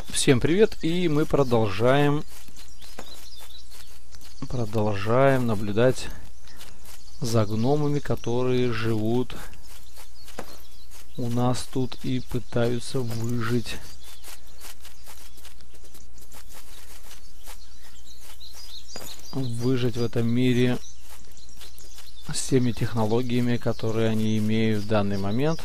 Всем привет, и мы продолжаем наблюдать за гномами, которые живут у нас тут и пытаются выжить. Выжить в этом мире с теми технологиями, которые они имеют в данный момент.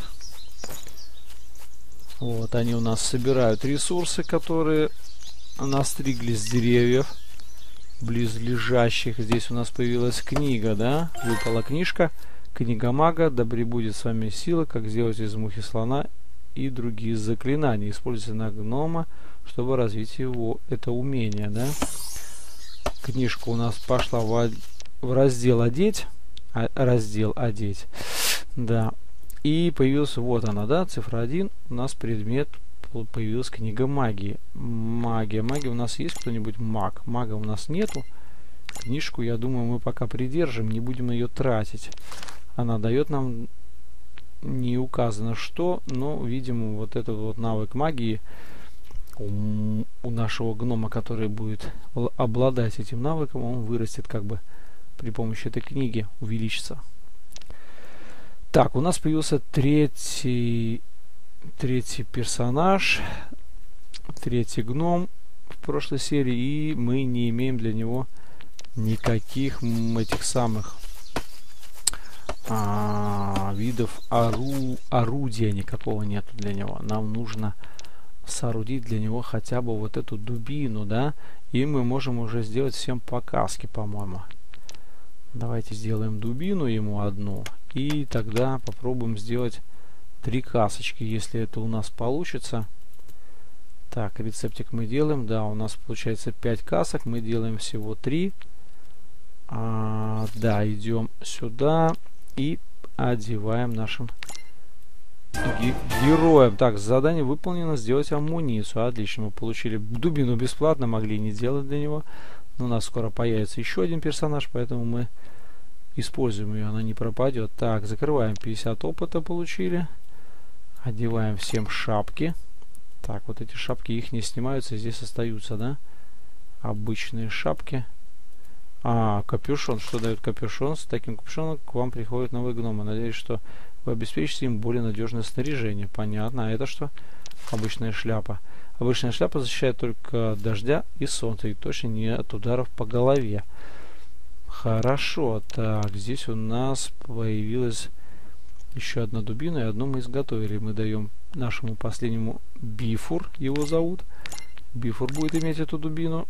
Вот, они у нас собирают ресурсы, которые настригли с деревьев близлежащих. Здесь у нас появилась книга, да? Выпала книжка. Книга мага. Да пребудет с вами сила, как сделать из мухи слона и другие заклинания. Используйте на гнома, чтобы развить его это умение, да? Книжка у нас пошла в раздел «Одеть». Раздел «Одеть». Да. И появился, вот она, да, цифра 1, у нас предмет, появилась книга магии. Магия у нас есть кто-нибудь маг? Мага у нас нету. Книжку, я думаю, мы пока придержим, не будем ее тратить. Она дает нам, не указано что, но, видимо, вот этот вот навык магии у нашего гнома, который будет обладать этим навыком, он вырастет как бы при помощи этой книги, увеличится. Так, у нас появился третий персонаж, третий гном в прошлой серии, и мы не имеем для него никаких этих самых видов орудия, никакого нету для него. Нам нужно соорудить для него хотя бы вот эту дубину, да, и мы можем уже сделать всем по каске, по-моему. Давайте сделаем дубину ему одну. И тогда попробуем сделать 3 касочки, если это у нас получится. Так, рецептик мы делаем. Да, у нас получается 5 касок. Мы делаем всего 3. Да, идем сюда и одеваем нашим героям. Так, задание выполнено. Сделать амуницию. Отлично, мы получили дубину бесплатно. Могли не делать для него. Но у нас скоро появится еще один персонаж, поэтому мы используем ее, она не пропадет. Так, закрываем, 50 опыта получили. Одеваем всем шапки. Так, вот эти шапки, их не снимаются, здесь остаются, да? Обычные шапки. Капюшон. Что дает капюшон? С таким капюшоном к вам приходят новые гномы. Надеюсь, что вы обеспечите им более надежное снаряжение. Понятно. А это что? Обычная шляпа. Обычная шляпа защищает только от дождя и солнца, и точно не от ударов по голове. Хорошо. Так, здесь у нас появилась еще одна дубина, и одну мы изготовили. Мы даем нашему последнему Бифур, его зовут. Бифур будет иметь эту дубину.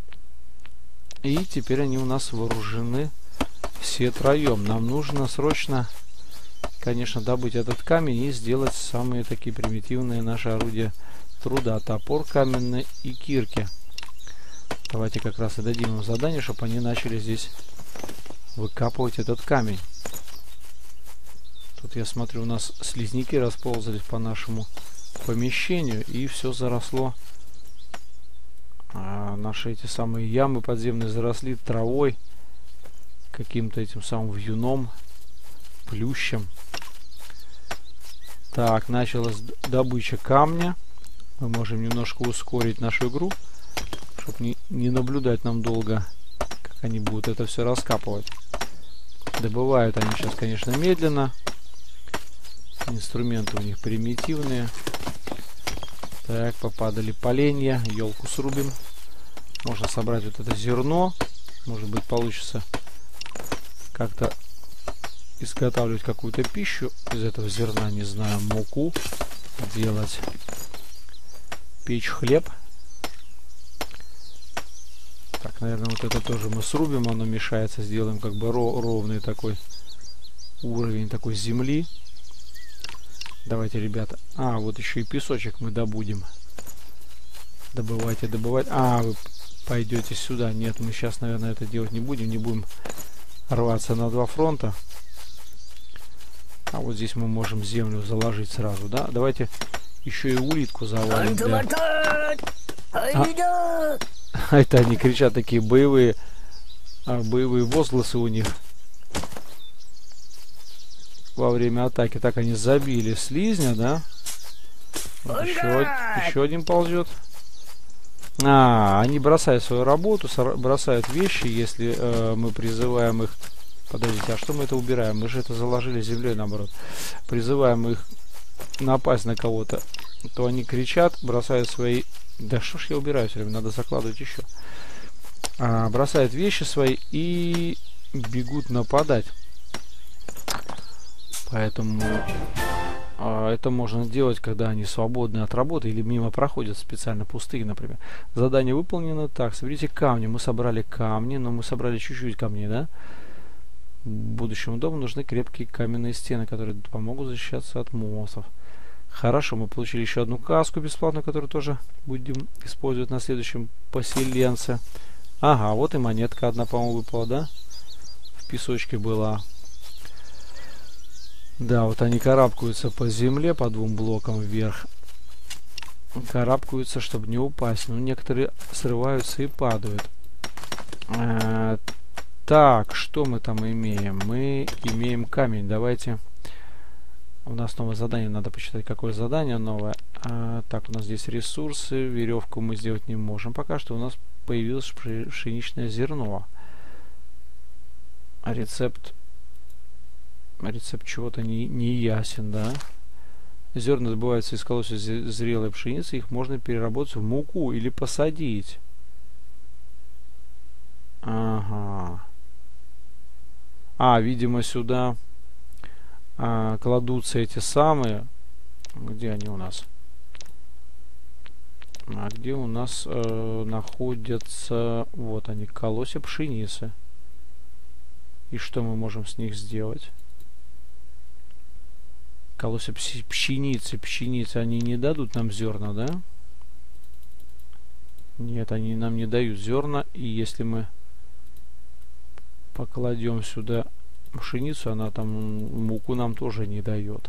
И теперь они у нас вооружены все троем. Нам нужно срочно, конечно, добыть этот камень и сделать самые такие примитивные наши орудия труда. Топор каменный и кирки. Давайте как раз и дадим им задание, чтобы они начали здесь выкапывать этот камень. Тут я смотрю, у нас слизняки расползались по нашему помещению, и все заросло. Наши эти самые ямы подземные заросли травой, каким-то этим самым вьюном, плющем. Так, началась добыча камня. Мы можем немножко ускорить нашу игру, чтобы не наблюдать нам долго, как они будут это все раскапывать. Добывают они сейчас, конечно, медленно. Инструменты у них примитивные. Так, попадали поленья. Елку срубим. Можно собрать вот это зерно. Может быть, получится как-то изготавливать какую-то пищу из этого зерна. Не знаю, муку делать. Печь хлеб. Так, наверное, вот это тоже мы срубим, оно мешается, сделаем как бы ровный такой уровень такой земли. Давайте, ребята. Вот еще и песочек мы добудем. Добывайте, добывать. Вы пойдете сюда. Нет, мы сейчас, наверное, это делать не будем. Не будем рваться на 2 фронта. Вот здесь мы можем землю заложить сразу, да? Давайте еще и улитку завалим. Это они кричат такие боевые возгласы у них во время атаки. Так, они забили слизня, да? Вот еще один ползет. Они бросают свою работу, бросают вещи, если мы призываем их. Подождите, а что мы это убираем? Мы же это заложили землей, наоборот. Призываем их напасть на кого-то, то они кричат, бросают свои... Да что ж я убираю все время, надо закладывать еще. Бросают вещи свои и бегут нападать. Поэтому это можно делать, когда они свободны от работы или мимо проходят специально пустые, например. Задание выполнено. Так, соберите камни. Мы собрали камни, но мы собрали чуть-чуть камней, да? Будущему дому нужны крепкие каменные стены, которые помогут защищаться от монстров. Хорошо, мы получили еще одну каску бесплатно, которую тоже будем использовать на следующем поселенце. Ага, вот и монетка одна, по-моему, выпала, да? В песочке была. Да, вот они карабкаются по земле, по 2 блокам вверх. Карабкаются, чтобы не упасть. Но некоторые срываются и падают. Так, что мы там имеем? Мы имеем камень. Давайте... У нас новое задание. Надо почитать, какое задание новое. Так, у нас здесь ресурсы. Веревку мы сделать не можем. Пока что у нас появилось пшеничное зерно. Рецепт чего-то не ясен, да? Зерна добываются из колосьев зрелой пшеницы. Их можно переработать в муку или посадить. Ага. Видимо, сюда кладутся эти самые. Где они у нас? Где у нас находятся... Вот они, колосья пшеницы. И что мы можем с них сделать? Колосья пшеницы, они не дадут нам зерна, да? Нет, они нам не дают зерна. И если мы покладем сюда пшеницу, она там муку нам тоже не дает.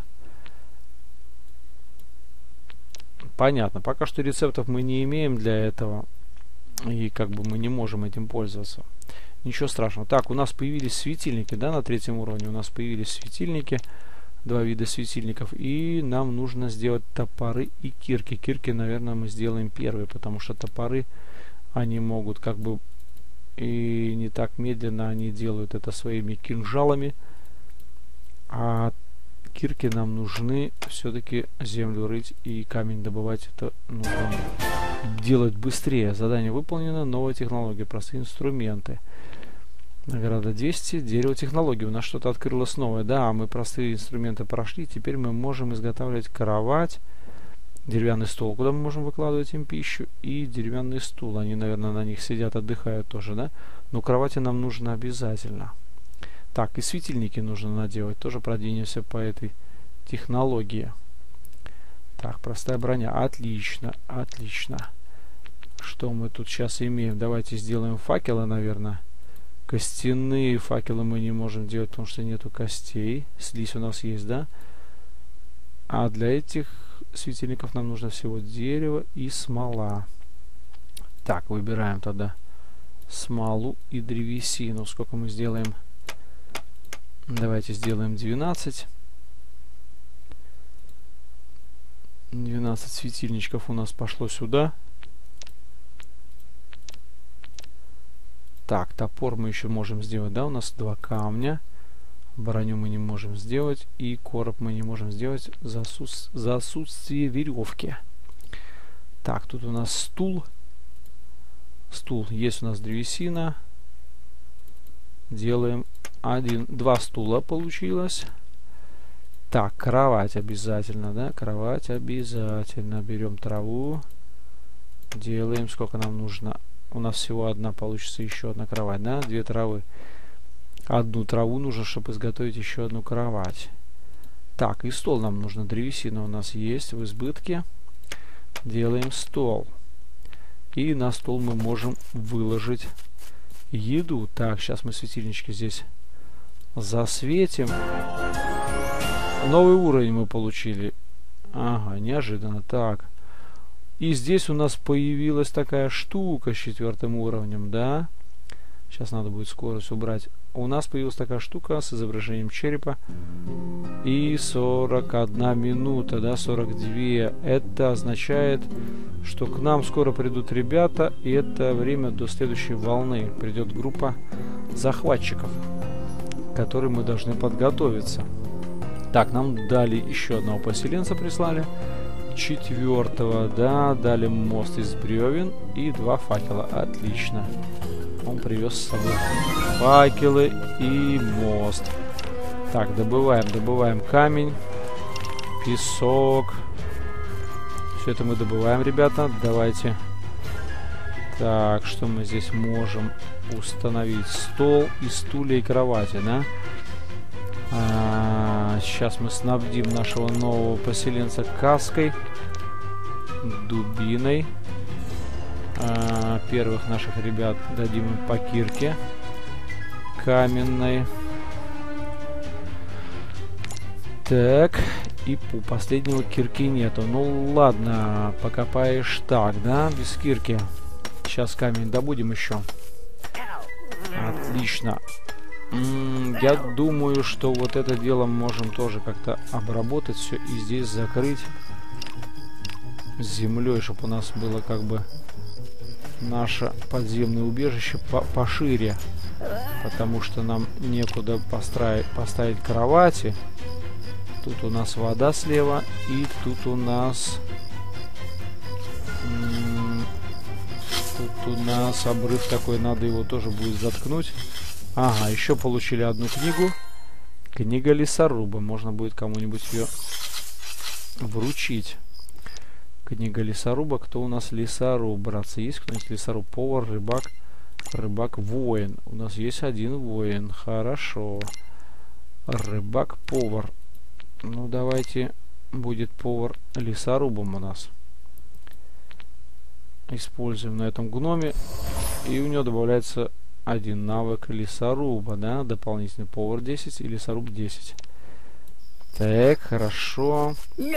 Понятно. Пока что рецептов мы не имеем для этого. И как бы мы не можем этим пользоваться. Ничего страшного. Так, у нас появились светильники, да, на 3-м уровне. У нас появились светильники. 2 вида светильников. И нам нужно сделать топоры и кирки. Кирки, наверное, мы сделаем первые, потому что топоры, они могут как бы и не так медленно они делают это своими кинжалами. А кирки нам нужны все-таки землю рыть и камень добывать. Это нужно делать быстрее. Задание выполнено. Новая технология. Простые инструменты. Награда 200. Дерево технологии. У нас что-то открылось новое. Да, мы простые инструменты прошли. Теперь мы можем изготавливать кровать. Деревянный стол, куда мы можем выкладывать им пищу. И деревянный стул. Они, наверное, на них сидят, отдыхают тоже, да? Но кровати нам нужно обязательно. Так, и светильники нужно наделать. Тоже продвинемся по этой технологии. Так, простая броня. Отлично, отлично. Что мы тут сейчас имеем? Давайте сделаем факелы, наверное. Костяные факелы мы не можем делать, потому что нету костей. Слизь у нас есть, да? А для этих светильников нам нужно всего дерево и смола. Так, выбираем тогда смолу и древесину. Сколько мы сделаем? Давайте сделаем 12. 12 светильничков у нас пошло сюда. Так, топор мы еще можем сделать, да? У нас 2 камня. Броню мы не можем сделать. И короб мы не можем сделать за отсутствие веревки. Так, тут у нас стул. Стул. Есть у нас древесина. Делаем 2 стула получилось. Так, кровать обязательно, да? Кровать обязательно. Берем траву. Делаем. Сколько нам нужно? У нас всего одна получится, еще одна кровать, да? 2 травы. 1 траву нужно, чтобы изготовить еще одну кровать. Так, и стол нам нужно. Древесина у нас есть в избытке. Делаем стол. И на стол мы можем выложить еду. Так, сейчас мы светильнички здесь засветим. Новый уровень мы получили. Ага, неожиданно. Так. И здесь у нас появилась такая штука с 4-м уровнем, да? Сейчас надо будет скорость убрать. У нас появилась такая штука с изображением черепа. И 41 минута, да, 42. Это означает, что к нам скоро придут ребята, и это время до следующей волны. Придет группа захватчиков, к которой мы должны подготовиться. Так, нам дали еще одного поселенца, прислали. 4-го, да, дали мост из бревен и 2 факела. Отлично. Он привез с собой факелы и мост. Так, добываем камень, песок. Все это мы добываем, ребята. Давайте. Так, что мы здесь можем установить? Стол и стулья и кровати, да? Сейчас мы снабдим нашего нового поселенца каской, дубиной. Первых наших ребят дадим им по кирке каменной. Так, и у последнего кирки нету. Ну ладно, покопаешь так, да, без кирки. Сейчас камень добудем еще. Отлично. Я думаю, что вот это дело можем тоже как-то обработать все и здесь закрыть землей, чтобы у нас было как бы наше подземное убежище пошире, потому что нам некуда поставить кровати. Тут у нас вода слева, и тут у нас обрыв такой, надо его тоже будет заткнуть. Ага, еще получили одну книгу. Книга лесоруба. Можно будет кому-нибудь ее вручить. Книга лесоруба. Кто у нас лесоруб? Братцы, есть кто-нибудь лесоруб? Повар, рыбак, воин. У нас есть один воин. Хорошо. Рыбак, повар. Ну, давайте будет повар лесорубом у нас. Используем на этом гноме. И у него добавляется один навык лесоруба, да? Дополнительный повар 10 и лесоруб 10. Так, хорошо.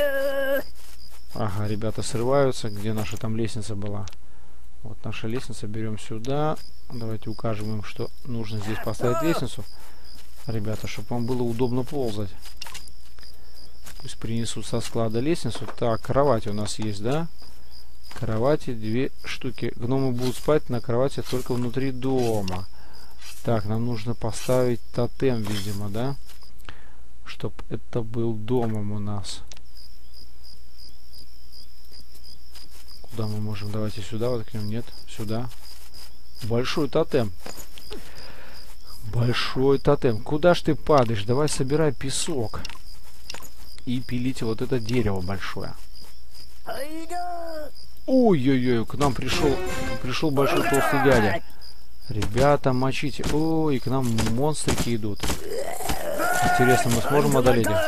Ага, ребята срываются. Где наша там лестница была? Вот наша лестница. Берем сюда. Давайте укажем им, что нужно здесь поставить лестницу. Ребята, чтобы вам было удобно ползать. Пусть принесут со склада лестницу. Так, кровать у нас есть, да? Кровати 2 штуки. Гномы будут спать на кровати только внутри дома. Так, нам нужно поставить тотем, видимо, да? Чтоб это был домом у нас. Куда мы можем? Давайте сюда воткнем. Нет, сюда. Большой тотем. Большой тотем. Куда ж ты падаешь? Давай собирай песок. И пилите вот это дерево большое. Ой-ой-ой, к нам пришел большой толстый дядя. Ребята, мочите. Ой, к нам монстрики идут. Интересно, мы сможем одолеть их?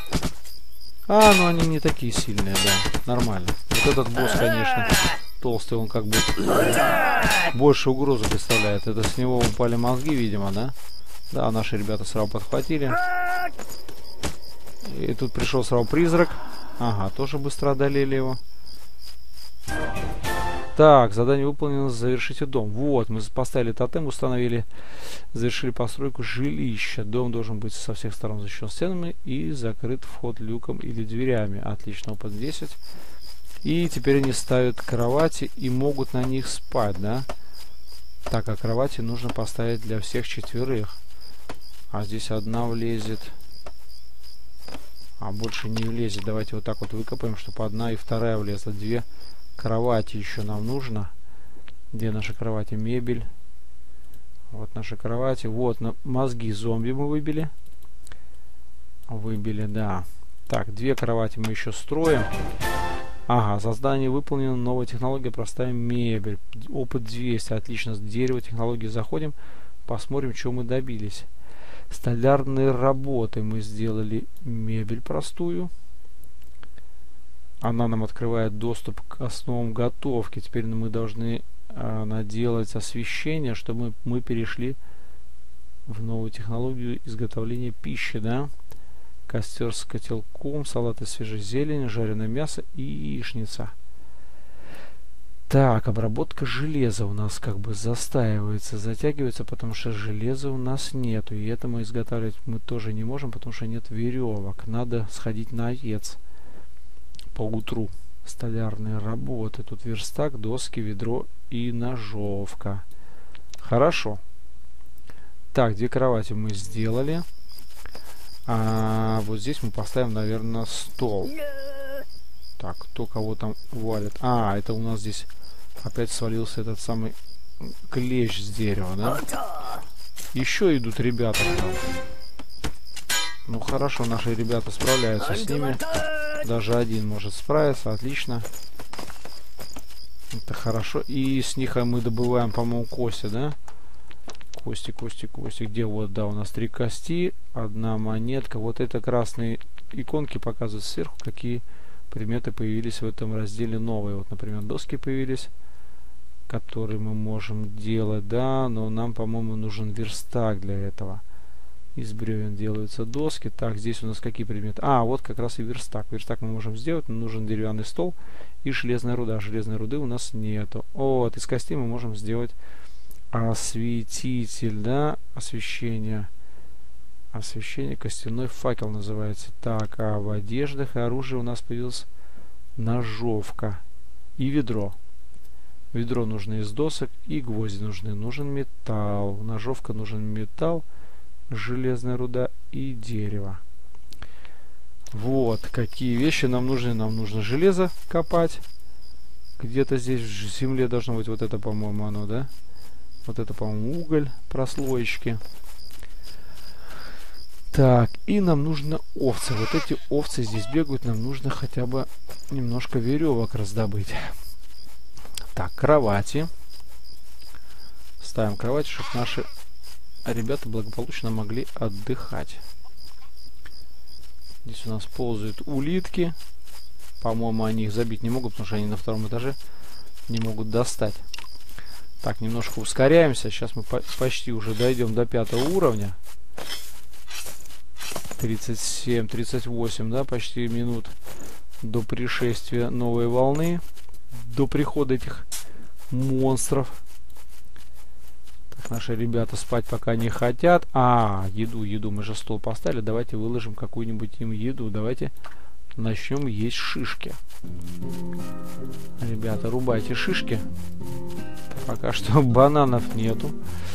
Ну они не такие сильные, да. Нормально. Вот этот босс, конечно, толстый, он как бы больше угрозы представляет. Это с него упали мозги, видимо, да? Да, наши ребята сразу подхватили. И тут пришел сразу призрак. Ага, тоже быстро одолели его. Так, задание выполнено, завершите дом. Вот, мы поставили тотем, установили, завершили постройку жилища. Дом должен быть со всех сторон защищен стенами и закрыт вход люком или дверями. Отлично, опыт 10. И теперь они ставят кровати и могут на них спать, да? Так, а кровати нужно поставить для всех 4. А здесь одна влезет. А больше не влезет. Давайте вот так вот выкопаем, чтобы 1 и 2 влезла. 2 кровати еще нам нужно. Где наши кровати? Мебель. Вот наши кровати. Вот мозги зомби мы выбили. Выбили, да. Так, 2 кровати мы еще строим. Ага, задание выполнено. Новая технология. Простая мебель. Опыт 200. Отлично. С дерева технологии заходим. Посмотрим, чего мы добились. Столярные работы. Мы сделали мебель простую. Она нам открывает доступ к основам готовки. Теперь мы должны наделать освещение, чтобы мы перешли в новую технологию изготовления пищи, да? Костер с котелком, салат из свежей зелени, жареное мясо и яичница. Так, обработка железа у нас как бы застаивается, затягивается, потому что железа у нас нету. И это мы изготавливать мы тоже не можем, потому что нет веревок. Надо сходить на овец по утру. Столярные работы. Тут верстак, доски, ведро и ножовка. Хорошо. Так, 2 кровати мы сделали. А вот здесь мы поставим, наверное, стол. Так, кто кого там валит? А, это у нас здесь опять свалился этот самый клещ с дерева, да? Еще идут ребята. Ну хорошо, наши ребята справляются с ними. Даже один может справиться, отлично. Это хорошо. И с них мы добываем, по-моему, кости, да? Кости, кости, кости. Где вот, да, у нас 3 кости, 1 монетка. Вот это красные иконки показывают сверху, какие предметы появились в этом разделе новые. Вот, например, доски появились, которые мы можем делать, да, но нам, по-моему, нужен верстак для этого. Из бревен делаются доски. Так, здесь у нас какие предметы? А, вот как раз и верстак. Верстак мы можем сделать. Нам нужен деревянный стол и железная руда. Железной руды у нас нету. Вот, из костей мы можем сделать осветитель, да, освещение. Освещение, костяной факел называется. Так, а в одеждах и оружии у нас появилась ножовка и ведро. Ведро нужно из досок и гвозди нужны. Нужен металл. Ножовка нужен металл, железная руда и дерево. Вот какие вещи нам нужны. Нам нужно железо копать. Где-то здесь в земле должно быть вот это, по-моему, оно, да? Вот это, по-моему, уголь, прослоечки. Так, и нам нужно овцы. Вот эти овцы здесь бегают. Нам нужно хотя бы немножко веревок раздобыть. Так, кровати. Ставим кровати, чтобы наши ребята благополучно могли отдыхать. Здесь у нас ползают улитки. По-моему, они их забить не могут, потому что они на 2-м этаже не могут достать. Так, немножко ускоряемся. Сейчас мы почти уже дойдем до 5-го уровня. 37, 38, да, почти минут до пришествия новой волны. До прихода этих монстров. Так, наши ребята спать пока не хотят. А, еду. Мы же стол поставили. Давайте выложим какую-нибудь им еду. Давайте начнем есть шишки. Ребята, рубайте шишки. Пока что бананов нету.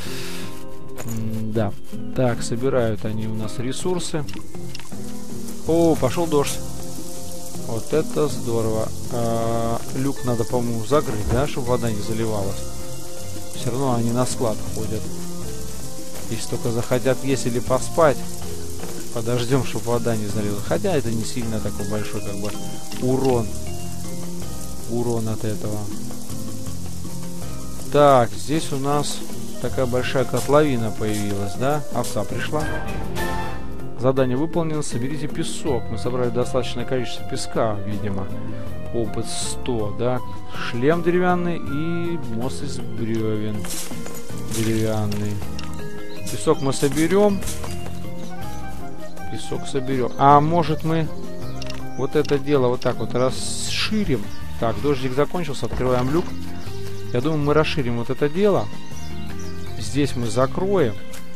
Да. Так, собирают они у нас ресурсы. О, пошел дождь. Вот это здорово. Люк надо, по-моему, закрыть, да, чтобы вода не заливалась. Все равно они на склад ходят. Если только захотят есть или поспать, подождем, чтобы вода не залилась. Хотя это не сильно такой большой, как бы, урон от этого. Так, здесь у нас такая большая котловина появилась, да? Овца пришла. Задание выполнено. Соберите песок. Мы собрали достаточное количество песка, видимо. Опыт 100, да? Шлем деревянный и мост из бревен деревянный. Песок мы соберем. Песок соберем. А может мы вот это дело вот так вот расширим? Так, дождик закончился. Открываем люк. Я думаю, мы расширим вот это дело. Здесь мы закроем.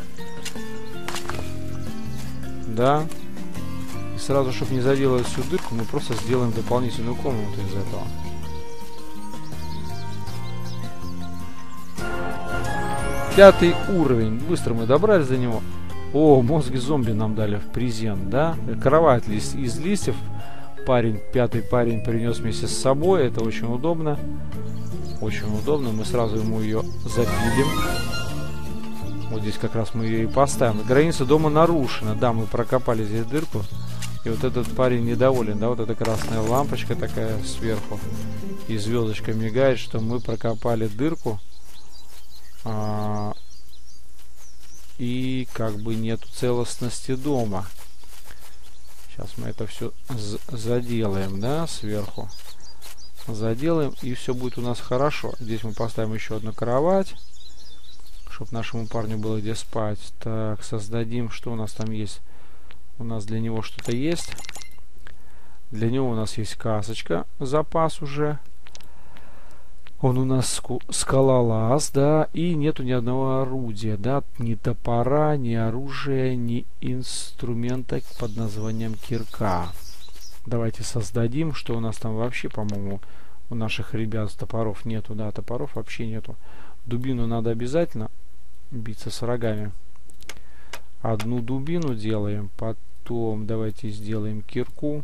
Да. И сразу, чтобы не заделать всю дырку, мы просто сделаем дополнительную комнату из этого. Пятый уровень. Быстро мы добрались до него. О, мозги зомби нам дали в презент, да? Кровать из листьев. Пятый парень принес вместе с собой. Это очень удобно. Очень удобно. Мы сразу ему ее запилим. Вот здесь как раз мы ее и поставим. Граница дома нарушена. Да, мы прокопали здесь дырку. И вот этот парень недоволен. Да, вот эта красная лампочка такая сверху. И звездочка мигает, что мы прокопали дырку. И как бы нету целостности дома. Сейчас мы это все заделаем, да, сверху. Заделаем, и все будет у нас хорошо. Здесь мы поставим еще одну кровать, чтобы нашему парню было где спать. Так, создадим, что у нас там есть. У нас для него что-то есть. Для него у нас есть касочка, запас уже. Он у нас скалолаз, да, и нету ни одного орудия, да, ни топора, ни оружия, ни инструмента под названием кирка. Давайте создадим, что у нас там вообще, по-моему, у наших ребят топоров нету, да, топоров вообще нету. Дубину надо обязательно биться с врагами. Одну дубину делаем, потом давайте сделаем кирку.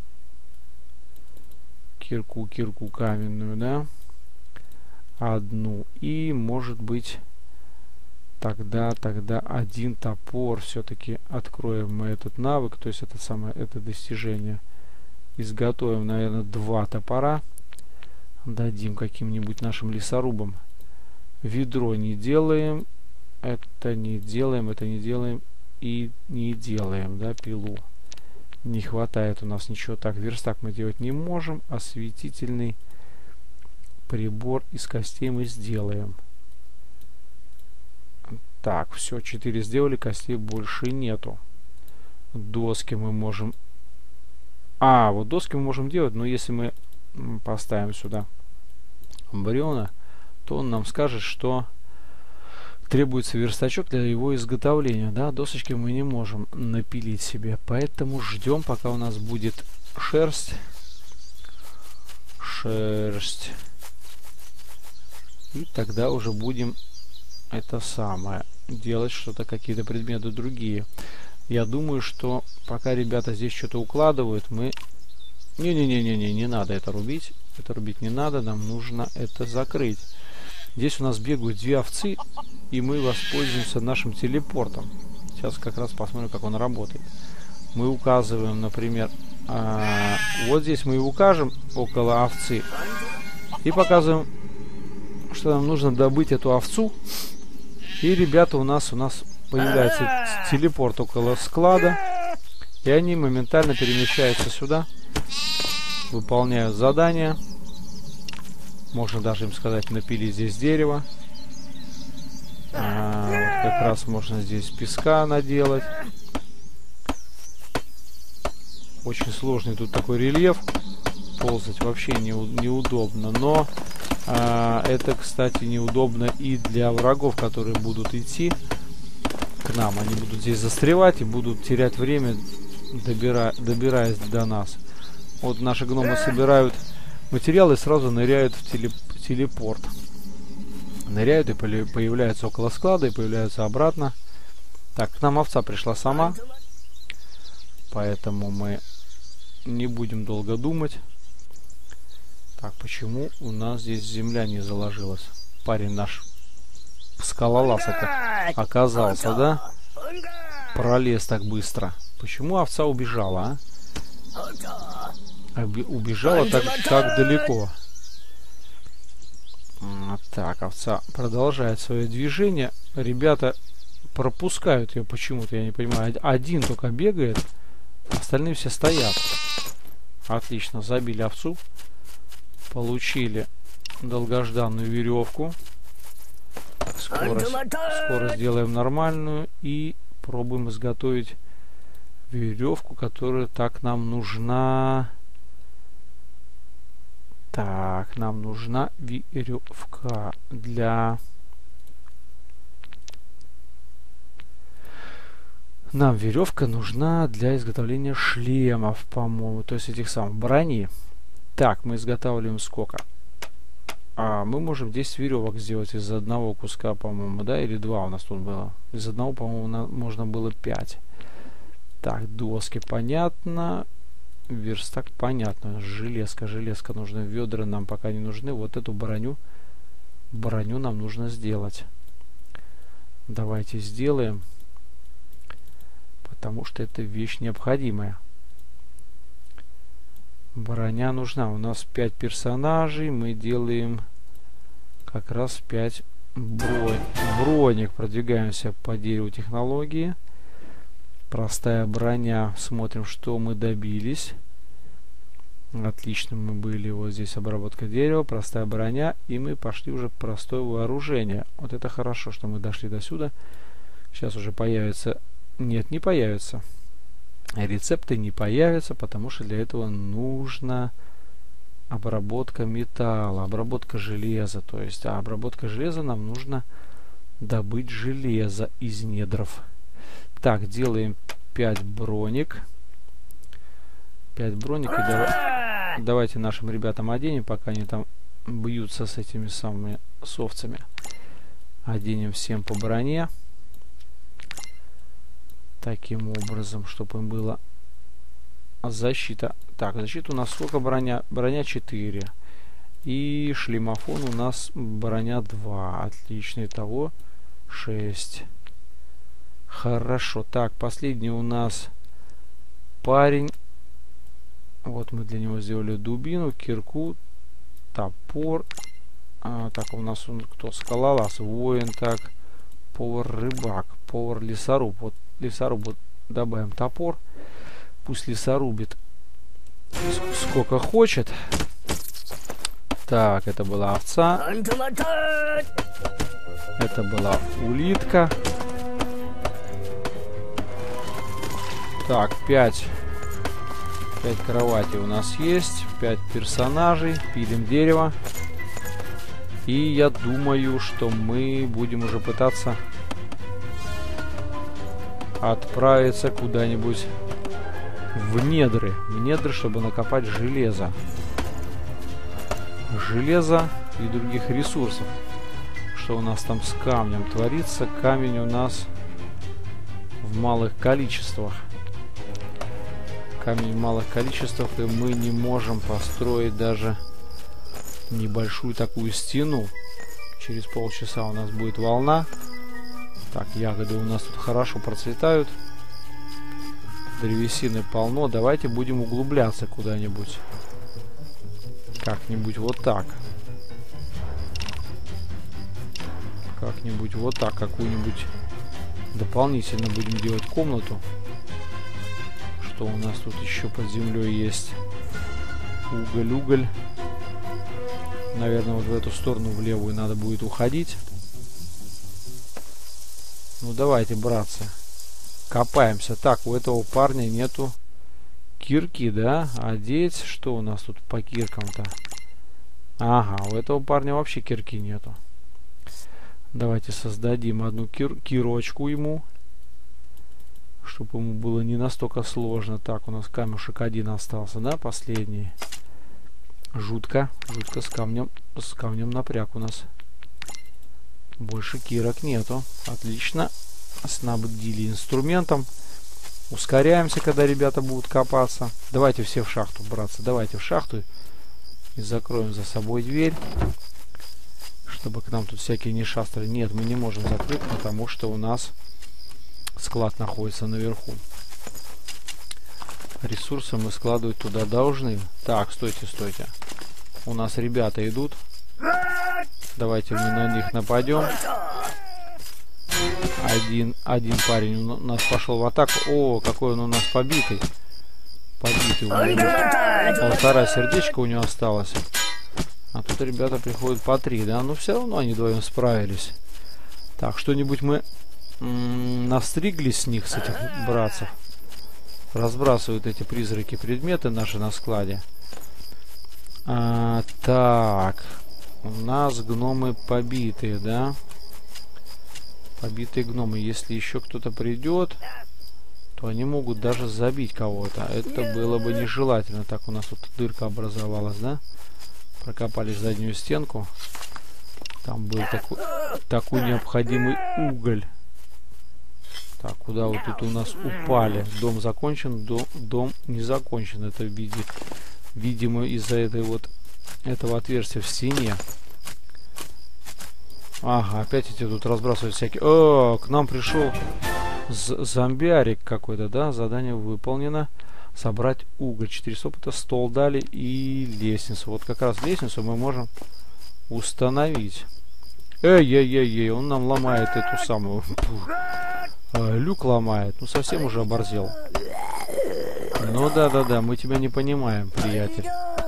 Кирку каменную, да. Одну. И может быть тогда один топор. Все-таки откроем мы этот навык, то есть это достижение. Изготовим, наверное, 2 топора. Дадим каким-нибудь нашим лесорубам. Ведро не делаем. Это не делаем и не делаем, да, пилу. Не хватает у нас ничего. Так, верстак мы делать не можем. Осветительный прибор из костей мы сделаем. Так, все, 4 сделали, костей больше нету. Доски мы можем... вот доски мы можем делать, но если мы поставим сюда бревна, то он нам скажет, что требуется верстачок для его изготовления. Да, досочки мы не можем напилить себе, поэтому ждем, пока у нас будет шерсть. И тогда уже будем это самое делать, что-то, какие-то предметы другие. Я думаю, что пока ребята здесь что-то укладывают, мы... Не надо это рубить. Это рубить не надо, нам нужно это закрыть. Здесь у нас бегают 2 овцы, и мы воспользуемся нашим телепортом. Сейчас как раз посмотрим, как он работает. Мы указываем, например, вот здесь мы укажем около овцы и показываем, что нам нужно добыть эту овцу. И ребята у нас появляется телепорт около склада, и они моментально перемещаются сюда, выполняют задание. Можно даже им сказать, напили здесь дерево. Вот как раз можно здесь песка наделать. Очень сложный тут такой рельеф. Ползать вообще неудобно. Но это, кстати, неудобно и для врагов, которые будут идти к нам. Они будут здесь застревать и будут терять время, добираясь до нас. Вот наши гномы собирают материалы и сразу ныряют в телепорт. Ныряют и появляются около склада, и появляются обратно. Так, к нам овца пришла сама. Поэтому мы не будем долго думать. Так, почему у нас здесь земля не заложилась? Парень наш скалолаз оказался, да? Пролез так быстро. Почему овца убежала, убежала так далеко. Так, овца продолжает свое движение. Ребята пропускают ее почему-то, я не понимаю. Один только бегает, остальные все стоят. Отлично, забили овцу. Получили долгожданную веревку. Скоро сделаем нормальную и пробуем изготовить веревку, которая так нам нужна. Так, нам нужна веревка для... Нам веревка нужна для изготовления шлемов, по-моему, то есть этих самых брони. Так, мы изготавливаем сколько? Мы можем 10 веревок сделать из одного куска, по-моему, да? Или 2 у нас тут было. Из одного, по-моему, можно было 5. Так, доски, понятно. Верстак, понятно. Железка нужна. Ведра нам пока не нужны. Вот эту броню нам нужно сделать. Давайте сделаем. Потому что это вещь необходимая. Броня нужна. У нас 5 персонажей. Мы делаем как раз 5 броник. Продвигаемся по дереву технологии. Простая броня. Смотрим, что мы добились. Отлично мы были. Вот здесь обработка дерева. Простая броня. И мы пошли уже в простое вооружение. Вот это хорошо, что мы дошли до сюда. Сейчас уже появится... Нет, не появится. Рецепты не появятся, потому что для этого нужно обработка металла, обработка железа. То есть, обработка железа нам нужно добыть железо из недров. Так, делаем 5 броник. 5 броник. И давайте нашим ребятам оденем, пока они там бьются с этими самыми совцами. Оденем всем по броне. Таким образом, чтобы им было защита. Так, защита у нас сколько броня? Броня 4. И шлемофон у нас броня 2. Отлично. Итого 6. Хорошо. Так, последний у нас парень. Вот мы для него сделали дубину, кирку, топор. Так, у нас он кто? Скалолаз, воин, так. Повар-рыбак, повар-лесоруб. Вот лесорубу добавим топор. Пусть лесорубит сколько хочет. Так, это была овца. Это была улитка. Так, 5 кроватей у нас есть. 5 персонажей. Пилим дерево. И я думаю, что мы будем уже пытаться отправиться куда-нибудь в недры. В недры, чтобы накопать железо. Железо и других ресурсов. Что у нас там с камнем творится? Камень у нас в малых количествах. Камень в малых количествах, и мы не можем построить даже небольшую такую стену. Через полчаса у нас будет волна. Так, ягоды у нас тут хорошо процветают. Древесины полно. Давайте будем углубляться куда-нибудь. Как-нибудь вот так. Как-нибудь вот так. Какую-нибудь дополнительно будем делать комнату. Что у нас тут еще под землей есть? Уголь. Наверное, вот в эту сторону, в левую, надо будет уходить. Ну, давайте, братцы. Копаемся. Так, у этого парня нету кирки, да? Одеть. Что у нас тут по киркам-то? Ага, у этого парня вообще кирки нету. Давайте создадим одну кирочку ему. Чтобы ему было не настолько сложно. Так, у нас камешек один остался, да? Последний. Жутко с камнем напряг у нас. Больше кирок нету. Отлично. Снабдили инструментом. Ускоряемся, когда ребята будут копаться. Давайте все в шахту, братцы. Давайте в шахту. И закроем за собой дверь. Чтобы к нам тут всякие не шастали. Нет, мы не можем закрыть, потому что у нас склад находится наверху. Ресурсы мы складывать туда должны. Так, стойте. У нас ребята идут. Давайте мы на них нападем. Один парень у нас пошел в атаку. О, какой он у нас побитый. Побитый. У него 1,5 сердечка у него осталось. А тут ребята приходят по 3, да? Но все равно они вдвоем справились. Так, что-нибудь мы настригли с них, с этих братцев. Разбрасывают эти призраки предметы наши на складе. Так. У нас гномы побитые, да? Побитые гномы. Если еще кто-то придет, то они могут даже забить кого-то. Это было бы нежелательно. Так, у нас тут дырка образовалась, да? Прокопали заднюю стенку. Там был такой необходимый уголь. Так, куда вот тут у нас упали? Дом закончен, дом не закончен. Это видимо из-за этого отверстия в стене. Ага, опять эти тут разбрасывают всякие. О, к нам пришел зомбиарик какой-то, да? Задание выполнено. Собрать уголь. 400 опыта, стол дали и лестницу. Вот как раз лестницу мы можем установить. Эй, он нам ломает эту самую... люк ломает. Ну, совсем уже оборзел. Ну, да, мы тебя не понимаем, приятель.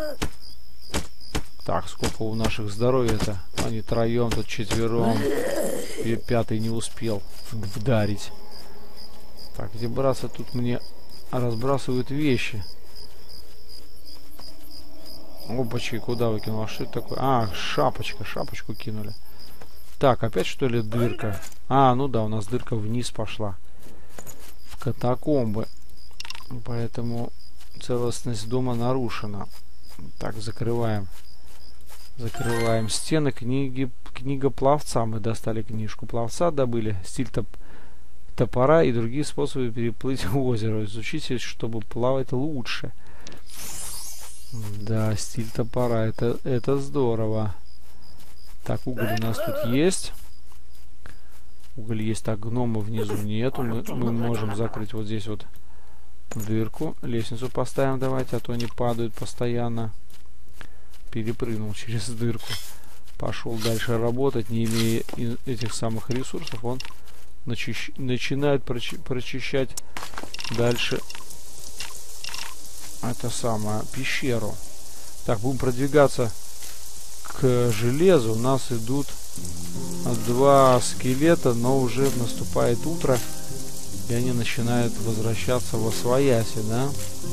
Так, сколько у наших здоровья-то? Они троем, тут четвером. И 5-й не успел вдарить. Так, эти братцы тут мне разбрасывают вещи. Опачки, куда выкинул? А что это такое? А, шапочка, шапочку кинули. Так, опять что ли дырка? А, ну да, у нас дырка вниз пошла. В катакомбы. Поэтому целостность дома нарушена. Так, закрываем. Закрываем стены. Книга пловца. Мы достали книжку пловца, добыли. Стиль топора и другие способы переплыть озеро. Изучите, чтобы плавать лучше. Да, стиль топора. Это здорово. Так, уголь у нас тут есть. Уголь есть. Так, гнома внизу нету. Мы можем закрыть вот здесь вот дырку. Лестницу поставим давайте, а то они падают постоянно. Перепрыгнул через дырку. Пошел дальше работать, не имея этих самых ресурсов. Он начинает прочищать дальше это самое пещеру. Так, будем продвигаться к железу. У нас идут 2 скелета, но уже наступает утро, и они начинают возвращаться восвояси, да?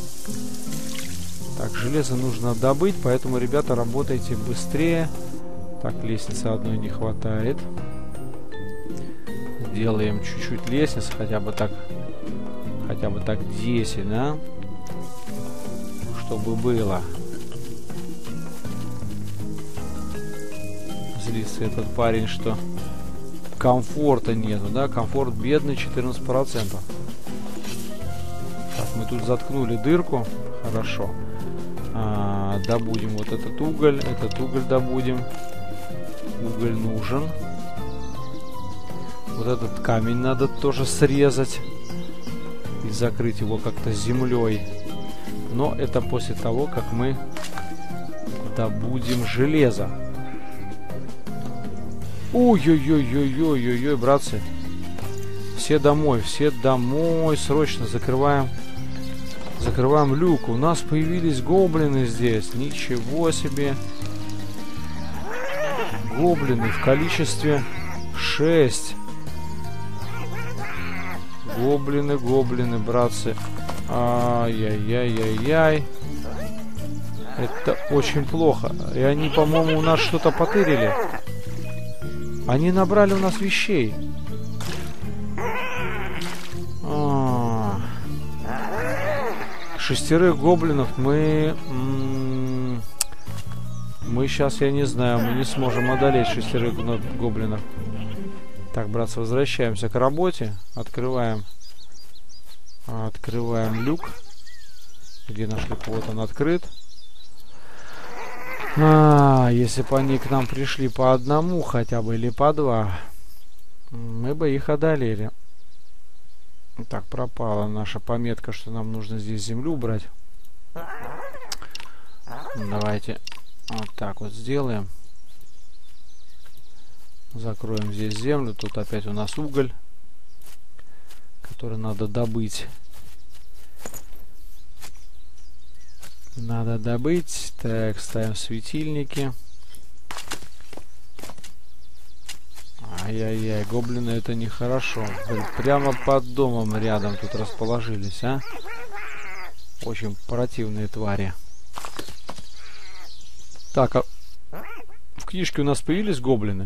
Так, железо нужно добыть, поэтому, ребята, работайте быстрее. Так, лестницы одной не хватает. Делаем чуть-чуть лестниц, хотя бы так 10, да? Чтобы было. Злится этот парень, что комфорта нету, да? Комфорт бедный, 14%. Так, мы тут заткнули дырку. Хорошо. Добудем вот этот уголь добудем. Уголь нужен. Вот этот камень надо тоже срезать и закрыть его как-то землей. Но это после того, как мы добудем железо. Ой-ой-ой-ой-ой-ой-ой, братцы. Все домой, срочно закрываем люк. У нас появились гоблины здесь. Ничего себе. Гоблины в количестве 6. Гоблины, братцы. Ай-яй-яй-яй-яй. Это очень плохо. И они, по-моему, у нас что-то потырили. Они набрали у нас вещей. Шестерых гоблинов мы сейчас, я не знаю, мы не сможем одолеть 6 гоблинов. Так, братцы, возвращаемся к работе. Открываем люк. Где наш люк? Вот он открыт. Если бы они к нам пришли по одному хотя бы или по 2, мы бы их одолели. Так, пропала наша пометка, что нам нужно здесь землю убрать. Давайте вот так вот сделаем. Закроем здесь землю. Тут опять у нас уголь, который надо добыть. Так, ставим светильники. Ай-яй-яй, гоблины, это нехорошо. Прямо под домом рядом тут расположились, а? Очень противные твари. Так, а в книжке у нас появились гоблины?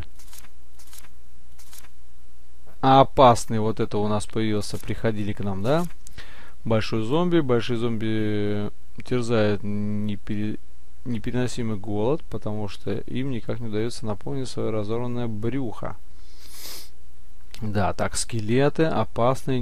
А опасный вот это у нас появился, приходили к нам, да? Большой зомби терзает непереносимый голод, потому что им никак не удается наполнить свое разорванное брюхо. Да, так, скелеты, опасные,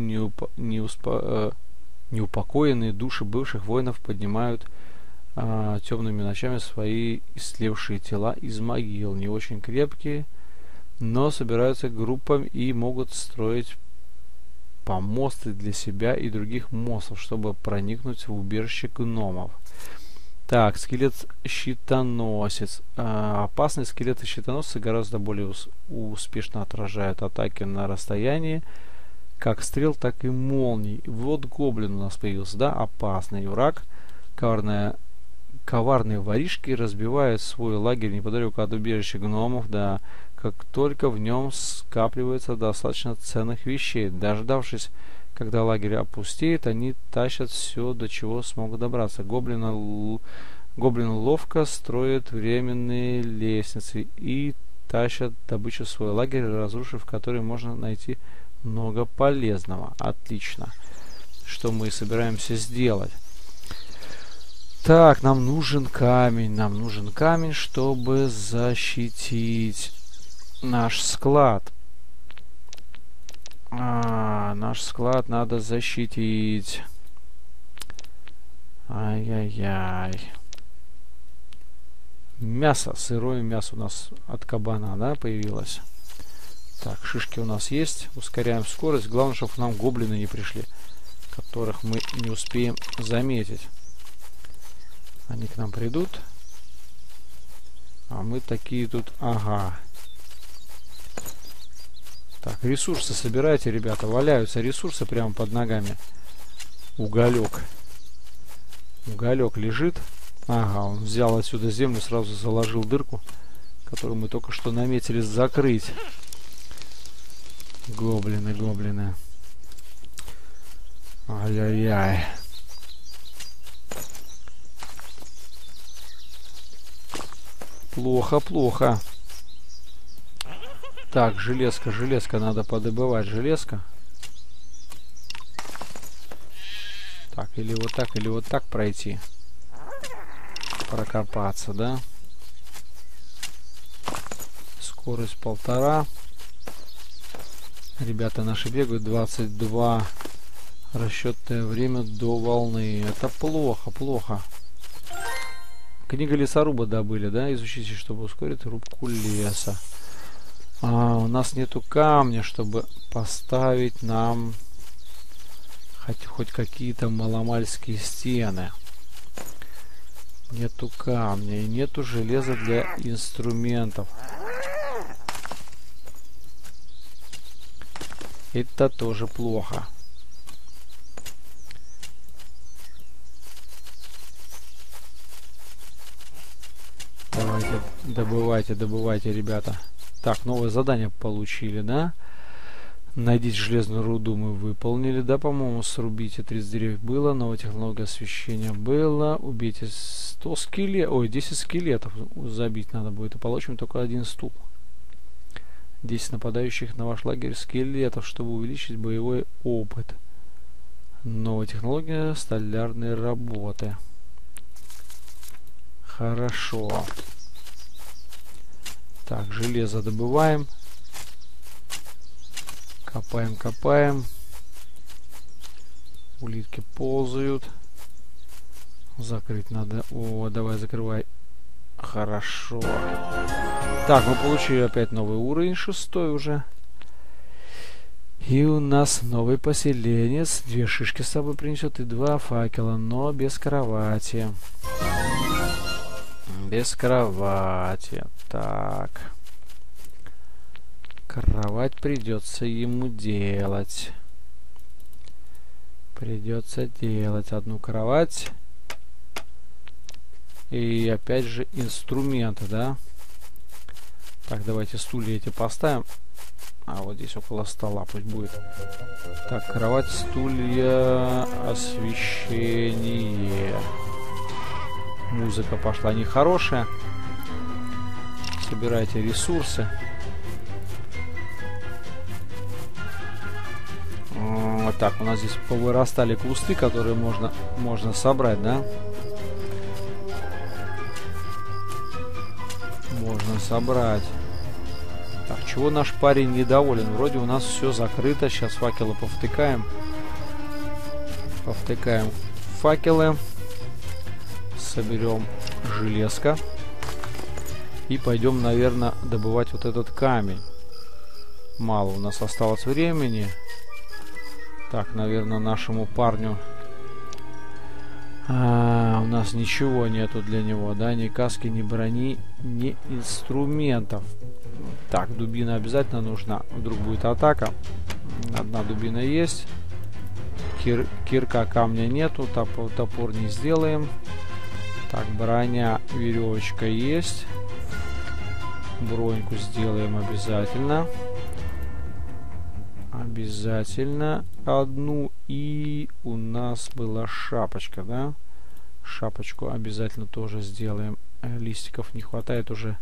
неупокоенные души бывших воинов поднимают темными ночами свои истлевшие тела из могил. Не очень крепкие, но собираются группами и могут строить помосты для себя и других монстров, чтобы проникнуть в убежище гномов. Так, скелет-щитоносец. Опасные скелеты-щитоносцы гораздо более успешно отражают атаки на расстоянии, как стрел, так и молний. Вот гоблин у нас появился, да? Опасный враг. Коварные воришки разбивают свой лагерь неподалеку от убежища гномов, да, как только в нем скапливается достаточно ценных вещей. Дождавшись, когда лагерь опустеет, они тащат все, до чего смогут добраться. Гоблины Гоблины ловко строят временные лестницы и тащат добычу в свой лагерь, разрушив который можно найти много полезного. Отлично. Что мы и собираемся сделать. Так, нам нужен камень. Нам нужен камень, чтобы защитить наш склад. Наш склад надо защитить. Ай-яй-яй. Мясо, сырое мясо у нас от кабана, да, появилось. Так, шишки у нас есть. Ускоряем скорость. Главное, чтобы нам гоблины не пришли, которых мы не успеем заметить. Они к нам придут. А мы такие тут... Ага. Так, ресурсы собирайте, ребята. Валяются ресурсы прямо под ногами. Уголек. Уголек лежит. Ага, он взял отсюда землю, сразу заложил дырку, которую мы только что наметили закрыть. Гоблины, гоблины. Ай-яй-яй. Плохо, плохо. Так, железка, железка. Надо подобывать железка. Так, или вот так пройти. Прокопаться, да? Скорость 1,5. Ребята наши бегают 22. Расчетное время до волны. Это плохо, плохо. Книга лесоруба добыли, да? Изучите, чтобы ускорить рубку леса. У нас нету камня, чтобы поставить нам хоть какие-то маломальские стены. Нету камня и нету железа для инструментов. Это тоже плохо. Давайте, добывайте, добывайте, ребята. Так, новое задание получили, да? Найдите железную руду мы выполнили, да, по-моему, срубите 30 деревьев было, новая технология освещения было, убейте 100 скелетов, ой, 10 скелетов забить надо будет, и получим только 1 стул. 10 нападающих на ваш лагерь скелетов, чтобы увеличить боевой опыт. Новая технология столярной работы. Хорошо. Так, железо добываем. Копаем, копаем. Улитки ползают. Закрыть надо. О, давай закрывай. Хорошо. Так, мы получили опять новый уровень, 6 уже. И у нас новый поселенец. 2 шишки с собой принесет и 2 факела, но без кровати. Без кровати. Так. Кровать придется ему делать. Придется делать 1 кровать. И опять же инструменты, да? Так, давайте стулья эти поставим. А вот здесь около стола пусть будет. Так, кровать, стулья, освещение. Музыка пошла нехорошая. Собирайте ресурсы. Вот так, у нас здесь повырастали кусты, которые можно собрать, да? Можно собрать. Так, чего наш парень недоволен? Вроде у нас все закрыто. Сейчас факелы повтыкаем. Повтыкаем факелы. Соберем железко. И пойдем, наверное, добывать вот этот камень. Мало у нас осталось времени. Так, наверное, нашему парню... у нас ничего нету для него, да? Ни каски, ни брони, ни инструментов. Так, дубина обязательно нужна. Вдруг будет атака. 1 дубина есть. Кирка, камня нету. Топор не сделаем. Так, броня, веревочка есть. Броньку сделаем обязательно. Обязательно 1. И у нас была шапочка, да? Шапочку обязательно тоже сделаем. Листиков не хватает уже.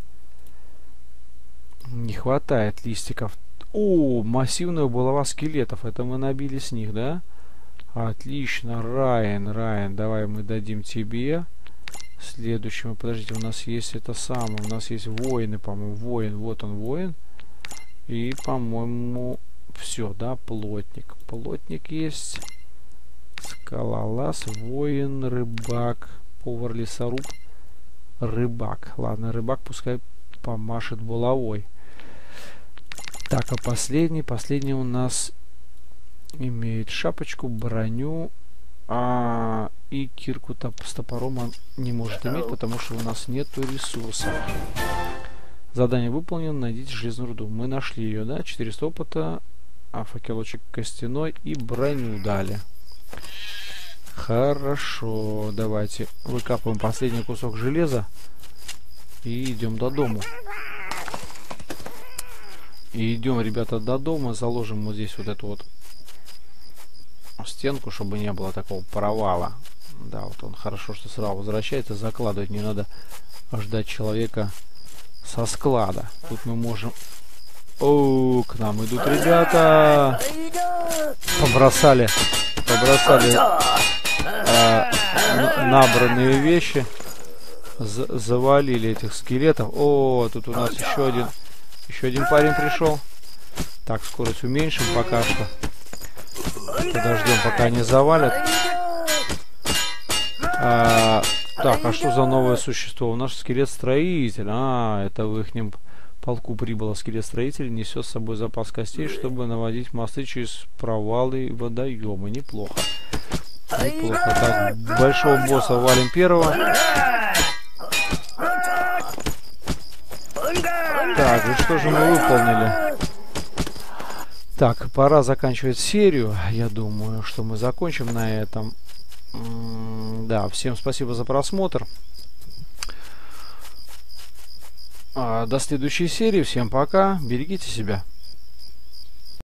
Не хватает листиков. О, массивная булава скелетов. Это мы набили с них, да? Отлично. Райан, давай мы дадим тебе. Следующему, подождите, у нас есть это самое. У нас есть воины, по-моему. Воин, вот он, воин. И, по-моему, все, да, плотник. Плотник есть. Скалолаз, воин, рыбак, повар, лесоруб, рыбак. Ладно, рыбак пускай помашет булавой. Так, а последний у нас имеет шапочку, броню, и кирку с топором он не может иметь, потому что у нас нету ресурсов. Задание выполнено, найдите железную руду. Мы нашли ее, да, 400 опыта, факелочек костяной и броню дали. Хорошо, давайте выкапываем последний кусок железа и идем до дома. И идем, ребята, до дома, заложим вот здесь вот эту вот стенку, чтобы не было такого провала. Да, вот он хорошо, что сразу возвращается, закладывать не надо ждать человека со склада. Тут мы можем... О, к нам идут ребята! Побросали набранные вещи, завалили этих скелетов. О, тут у нас еще один парень пришел. Так, скорость уменьшим пока что. Подождем, пока они завалят. Так, а что за новое существо? У нас скелет-строитель. Это в ихнем полку прибыло. Скелет-строитель несет с собой запас костей, чтобы наводить мосты через провалы и водоемы. Неплохо. Так, большого босса валим первого. Так, и что же мы выполнили? Так, пора заканчивать серию. Я думаю, что мы закончим на этом. Да, всем спасибо за просмотр. До следующей серии. Всем пока. Берегите себя.